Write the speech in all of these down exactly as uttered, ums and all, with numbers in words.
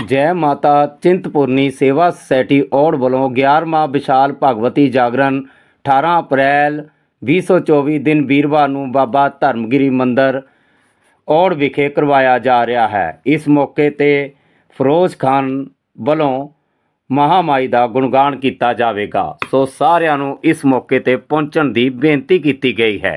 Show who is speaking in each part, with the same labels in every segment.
Speaker 1: ਜੈ ਮਾਤਾ ਚਿੰਤਪੁਰਨੀ ਸੇਵਾ ਸੁਸਾਇਟੀ ਔੜ ਵੱਲੋਂ ਗਿਆਰ੍ਹਵਾਂ ਵਿਸ਼ਾਲ ਭਗਵਤੀ ਜਾਗਰਣ ਅਠਾਰਾਂ ਅਪ੍ਰੈਲ ਵੀਹ ਸੌ ਚੌਵੀ ਦਿਨ ਵੀਰਵਾਰ ਨੂੰ ਬਾਬਾ ਧਰਮਗਿਰੀ ਮੰਦਰ ਔੜ ਵਿਖੇ ਕਰਵਾਇਆ ਜਾ ਰਿਹਾ ਹੈ। ਇਸ ਮੌਕੇ 'ਤੇ ਫਿਰੋਜ਼ ਖਾਨ ਵੱਲੋਂ ਮਹਾਮਾਈ ਦਾ ਗੁਣਗਾਨ ਕੀਤਾ ਜਾਵੇਗਾ। ਸੋ ਸਾਰਿਆਂ ਨੂੰ ਇਸ ਮੌਕੇ 'ਤੇ ਪਹੁੰਚਣ ਦੀ ਬੇਨਤੀ ਕੀਤੀ ਗਈ ਹੈ।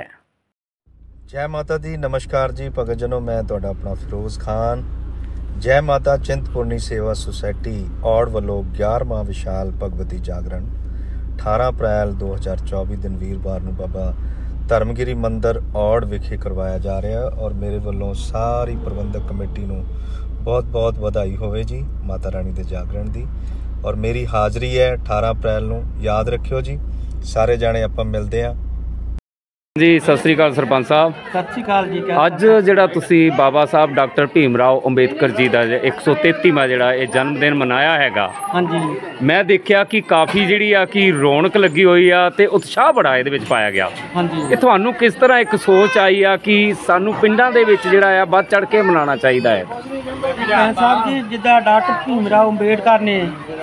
Speaker 2: जय माता दी, नमस्कार जी भगत जनों, मैं तुहाडा अपना फिरोज़ खान। जय माता चिंतपुरनी सेवा सुसाइटी औड़ वालों ग्यारहवां विशाल भगवती जागरण अठारह अप्रैल दो हज़ार चौबीस दिन वीरवार नूं बाबा धर्मगिरी मंदिर औड़ विखे करवाया जा रहा है और मेरे वालों सारी प्रबंधक कमेटी नूं बहुत बहुत बधाई होवे जी माता रानी दे जागरण दी। और मेरी हाज़री है अठारह अप्रैल नूं, याद रखियो जी। सारे जाने आपां मिलदे आ
Speaker 1: जी। सत श्री अकाल सरपंच साहब।
Speaker 3: सत श्री अकाल जी।
Speaker 1: ਅੱਜ ਜਿਹੜਾ ਤੁਸੀਂ ਬਾਬਾ ਸਾਹਿਬ ਡਾਕਟਰ ਭੀਮ ਰਾਓ ਅੰਬੇਦਕਰ ਜੀ ਦਾ ਇੱਕ ਸੌ ਤੇਤੀਵਾਂ ਜਿਹੜਾ ਇਹ ਜਨਮ ਦਿਨ ਮਨਾਇਆ ਹੈਗਾ,
Speaker 3: ਹਾਂਜੀ,
Speaker 1: ਮੈਂ ਦੇਖਿਆ ਕਿ ਕਾਫੀ ਜਿਹੜੀ ਆ ਕਿ ਰੌਣਕ ਲੱਗੀ ਹੋਈ ਆ ਤੇ ਉਤਸ਼ਾਹ ਬੜਾ ਇਹਦੇ ਵਿੱਚ ਪਾਇਆ ਗਿਆ।
Speaker 3: ਹਾਂਜੀ,
Speaker 1: ਇਹ ਤੁਹਾਨੂੰ ਕਿਸ ਤਰ੍ਹਾਂ ਇੱਕ ਸੋਚ ਆਈ ਆ ਕਿ ਸਾਨੂੰ ਪਿੰਡਾਂ ਦੇ ਵਿੱਚ ਜਿਹੜਾ ਆ ਵੱਧ ਚੜ ਕੇ ਮਨਾਉਣਾ ਚਾਹੀਦਾ ਹੈ?
Speaker 3: ਸਾਹਿਬ ਜੀ, ਜਿੱਦਾਂ ਡਾਕਟਰ ਭੀਮ ਰਾਓ ਅੰਬੇਦਕਰ ਨੇ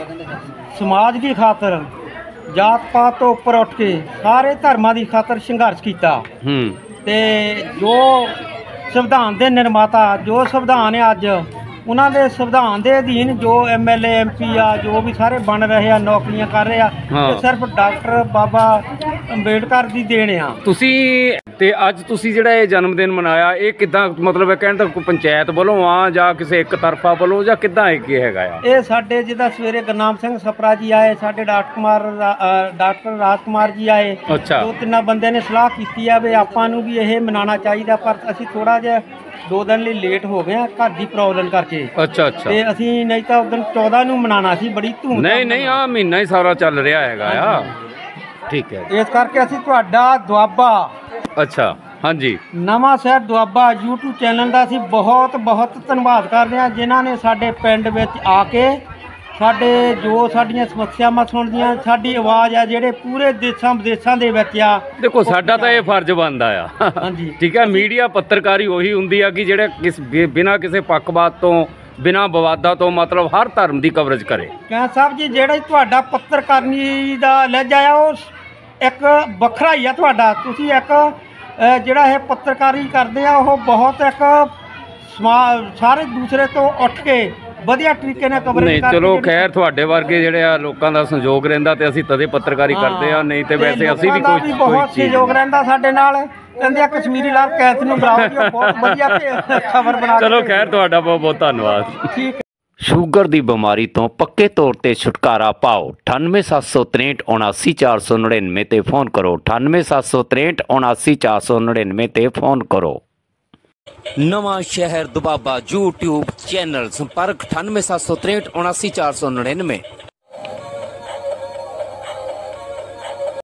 Speaker 3: ਸਮਾਜ ਦੀ ਖਾਤਰ ਜਾਤ ਪਾਤ ਤੋਂ ਉੱਪਰ ਉੱਠ ਕੇ ਸਾਰੇ ਧਰਮਾਂ ਦੀ ਖਾਤਰ ਸੰਘਰਸ਼ ਕੀਤਾ
Speaker 1: ਹੂੰ
Speaker 3: ਤੇ ਜੋ ਸੰਵਿਧਾਨ ਦੇ ਨਿਰਮਾਤਾ, ਜੋ ਸੰਵਿਧਾਨ ਹੈ ਅੱਜ ਉਹਨਾਂ ਦੇ ਸੰਵਿਧਾਨ ਦੇ ਅਧੀਨ ਜੋ M L A M P ਆ ਜੋ ਵੀ ਸਾਰੇ ਬਣ ਰਹੇ ਆ, ਨੌਕਰੀਆਂ ਕਰ ਰਹੇ ਆ, ਤੇ ਸਿਰਫ ਡਾਕਟਰ ਬਾਬਾ ਅੰਬੇਦਕਰ ਦੀ ਦੇਣ ਆ। ਤੁਸੀਂ ਤੇ ਅੱਜ ਤੁਸੀਂ ਜਿਹੜਾ ਇਹ ਜਨਮ ਦਿਨ ਮਨਾਇਆ, ਇਹ ਕਿੱਦਾਂ, ਮਤਲਬ ਹੈ ਕਹਿਣ ਦਾ ਕੋਈ ਪੰਚਾਇਤ ਵੱਲੋਂ ਆ ਜਾਂ ਕਿਸੇ ਇੱਕ ਤਰਫਾ ਵੱਲੋਂ ਜਾਂ ਕਿੱਦਾਂ ਇਹ ਕੀ ਹੈਗਾ ਆ? ਇਹ ਸਾਡੇ ਜਿੱਦਾਂ ਸਵੇਰੇ ਗੁਰਨਾਮ ਸਿੰਘ ਸਪਰਾ ਜੀ ਆਏ, ਸਾਡੇ ਡਾਕਟਰ ਕੁਮਾਰ ਡਾਕਟਰ ਰਾਜ ਕੁਮਾਰ ਜੀ ਆਏ, ਦੋ ਤਿੰਨਾਂ ਬੰਦਿਆਂ ਨੇ ਸਲਾਹ ਕੀਤੀ ਆ ਵੀ ਆਪਾਂ ਨੂੰ ਵੀ ਇਹ ਮਨਾਉਣਾ ਚਾਹੀਦਾ, ਪਰ ਅਸੀਂ ਥੋੜਾ ਜਿਹਾ ਦੋ ਦਿਨ ਲਈ ਲੇਟ ਹੋ ਗਏ ਆ ਘਰ ਦੀ ਪ੍ਰੋਬਲਮ ਕਰਕੇ। ਅੱਛਾ ਅੱਛਾ। ਤੇ ਅਸੀਂ ਨਹੀਂ ਤਾਂ ਉਦੋਂ ਚੌਦਾਂ ਨੂੰ ਮਨਾਉਣਾ ਸੀ, ਬੜੀ ਧੂਮ ਨਹੀਂ ਨਹੀਂ ਆ ਮਹੀਨਾ ਹੀ ਸਾਰਾ ਚੱਲ ਰਿਹਾ ਹੈਗਾ ਆ। ਠੀਕ ਹੈ, ਇਸ ਕਰਕੇ ਅਸੀਂ ਤੁਹਾਡਾ ਦੁਆਬਾ, ਅੱਛਾ ਹਾਂਜੀ, ਨਵਾਂ ਸ਼ਹਿਰ ਦੁਆਬਾ YouTube ਚੈਨਲ ਦਾ ਅਸੀਂ ਬਹੁਤ ਬਹੁਤ ਧੰਨਵਾਦ ਕਰਦੇ ਹਾਂ, ਜਿਨ੍ਹਾਂ ਨੇ ਸਾਡੇ ਪਿੰਡ ਵਿੱਚ ਆ ਕੇ ਸਾਡੇ ਜੋ ਸਾਡੀਆਂ ਸਮੱਸਿਆਵਾਂ ਸੁਣਦੀਆਂ, ਸਾਡੀ ਆਵਾਜ਼ ਆ ਜਿਹੜੇ ਪੂਰੇ ਦੇਸ਼ਾਂ ਵਿਦੇਸ਼ਾਂ ਦੇ ਵਿੱਚ ਆ। ਦੇਖੋ ਸਾਡਾ ਤਾਂ ਇਹ ਫਰਜ਼ ਬਣਦਾ ਆ, ਹਾਂਜੀ ਠੀਕ ਹੈ। ਮੀਡੀਆ ਪੱਤਰਕਾਰੀ ਉਹੀ ਹੁੰਦੀ ਆ ਕਿ ਜਿਹੜੇ ਕਿਸ ਬਿਨਾਂ ਕਿਸੇ ਪੱਖਪਾਤ ਤੋਂ, ਬਿਨਾਂ ਵਿਵਾਦਾਂ ਤੋਂ ਮਤਲਬ ਹਰ ਧਰਮ ਦੀ ਕਵਰੇਜ ਕਰੇ। ਕਹਿ ਸਾਹਿਬ ਜੀ, ਜਿਹੜਾ ਤੁਹਾਡਾ ਪੱਤਰਕਾਰੀ ਦਾ ਲਹਿਜਾ ਆ ਉਹ ਇੱਕ ਵੱਖਰਾ ਹੀ ਆ ਤੁਹਾਡਾ। ਤੁਸੀਂ ਇੱਕ ਜਿਹੜਾ ਇਹ ਪੱਤਰਕਾਰੀ ਕਰਦੇ ਆ ਉਹ ਬਹੁਤ ਇੱਕ ਸਾਰੇ ਦੂਸਰੇ ਤੋਂ ਉੱਠ ਕੇ ਵਧੀਆ ਤਰੀਕੇ ਨਾਲ ਕਵਰੇਜ ਕਰਦੇ। ਨਹੀਂ ਚਲੋ ਖੈਰ, ਤੁਹਾਡੇ ਵਰਗੇ ਜਿਹੜੇ ਆ ਲੋਕਾਂ ਦਾ ਸਹਿਯੋਗ ਰਹਿੰਦਾ ਤੇ ਅਸੀਂ ਤਦੇ ਪੱਤਰਕਾਰੀ ਕਰਦੇ ਆ, ਨਹੀਂ ਤੇ ਵੈਸੇ ਅਸੀਂ ਵੀ ਕੋਈ ਬਹੁਤ ਸਹਿਯੋਗ ਰਹਿੰਦਾ ਸਾਡੇ ਨਾਲ। ਕਹਿੰਦੇ ਆ ਕਸ਼ਮੀਰੀ ਲਾਲ ਕੈਥ ਨੂੰ ਬੁਲਾਓ, ਬਹੁਤ ਵਧੀਆ ਖਬਰ ਬਣਾ। ਚਲੋ ਖੈਰ, ਤੁਹਾਡਾ ਬਹੁਤ ਬਹੁਤ ਧੰਨਵਾਦ। ਠੀਕ।
Speaker 1: ਸ਼ੂਗਰ ਦੀ ਬਿਮਾਰੀ ਤੋਂ ਪੱਕੇ ਤੌਰ ਤੇ ਛੁਟਕਾਰਾ ਪਾਓ। ਅਠਾਨਵੇਂ ਸੱਤ ਸੌ ਤ੍ਰੇਹਠ ਉਨਾਸੀ ਚਾਰ ਸੌ ਨੜਿਨਵੇਂ ਤੇ ਫੋਨ ਕਰੋ। ਅਠਾਨਵੇਂ ਸੱਤ ਸੌ ਤ੍ਰੇਹਠ ਉਨਾਸੀ ਚਾਰ ਸੌ ਨੜਿਨਵੇਂ ਤੇ ਫੋਨ ਕਰੋ। ਨਵਾਂ ਸ਼ਹਿਰ ਦੁਆਬਾ YouTube ਚੈਨਲ, ਸੰਪਰਕ ਅਠਾਨਵੇਂ ਸੱਤ ਸੌ ਤ੍ਰੇਹਠ ਉਨਾਸੀ ਚਾਰ ਸੌ ਨੜਿਨਵੇਂ।